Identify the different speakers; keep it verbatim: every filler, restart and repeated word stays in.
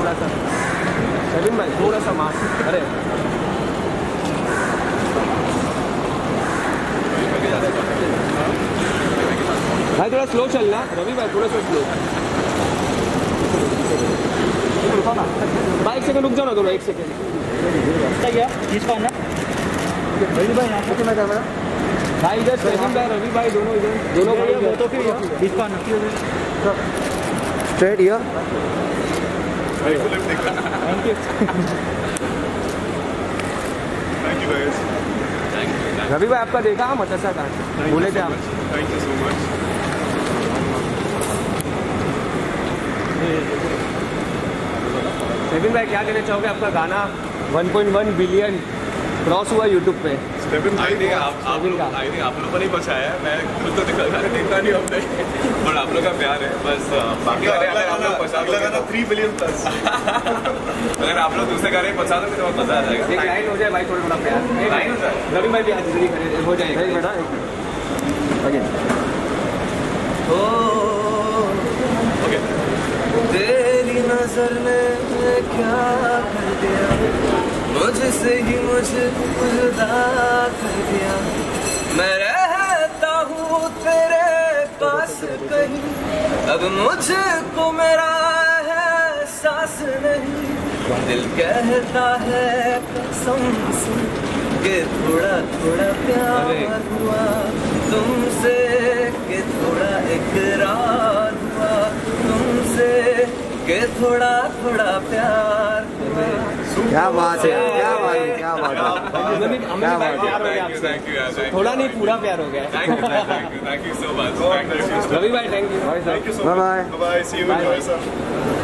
Speaker 1: थोड़ा सा सेविन भाई थोड़ा सा मार। अरे भाई थोड़ा स्लो चलना रवि भाई, थोड़ा सा स्लो। भाई एक सेकंड रुक जाओ ना दोनों, एक सेकंड।
Speaker 2: क्या ना रवि भाई यहाँ से मैं कैमरा
Speaker 1: भाई इधर सेविन भाई रवि भाई दोनों इधर दोनों
Speaker 2: वो तो फिर straight here.
Speaker 1: Thank you
Speaker 3: thank you guys.
Speaker 1: Ravi भाई आपका देखा मटसा का बोले थे आप।
Speaker 3: Thank you so much.
Speaker 1: सेविन भाई क्या कहना चाहोगे, आपका गाना one point one billion cross हुआ यूट्यूब पे।
Speaker 3: आई थिंक आप आप लोग आई थिंक आप लोगों को नहीं पहुंचाया है, मैं खुद तो देखा देखा नहीं हमने, पर आप लोग का प्यार है बस। बाकी वाले अगर आप लोग पहुंचा दो ना थ्री बिलियन प्लस, अगर आप लोग दूसरे गाने पहुंचा दो तो बहुत मजा आ जाएगा।
Speaker 1: एक लाइन हो जाए भाई, थोड़ा थोड़ा प्यार
Speaker 3: लाइन हो जाए।
Speaker 1: रवि भाई भी आज जल्दी करे हो जाएगा बेटा। Okay
Speaker 3: okay.
Speaker 4: तेरी नजर ने क्या कर दिया, मुझसे ही मुझे जुदा कर दिया। मैं रहता हूँ तेरे पास कहीं, अब मुझको मेरा एहसास नहीं। दिल कहता है कसम से कि थोड़ा थोड़ा प्यार हुआ तुमसे, कि थोड़ा इकरार हुआ तुमसे, कि थोड़ा थोड़ा प्यार हुआ।
Speaker 2: क्या बात है, क्या बात है, क्या बात है,
Speaker 1: हमें भाई प्यार हो गया आपसे, थोड़ा नहीं पूरा प्यार हो गया।
Speaker 3: Thank you thank you so much.
Speaker 1: Ravi भाई thank you.
Speaker 3: Thank you so
Speaker 2: bye
Speaker 3: much.
Speaker 2: Bye
Speaker 3: bye see you in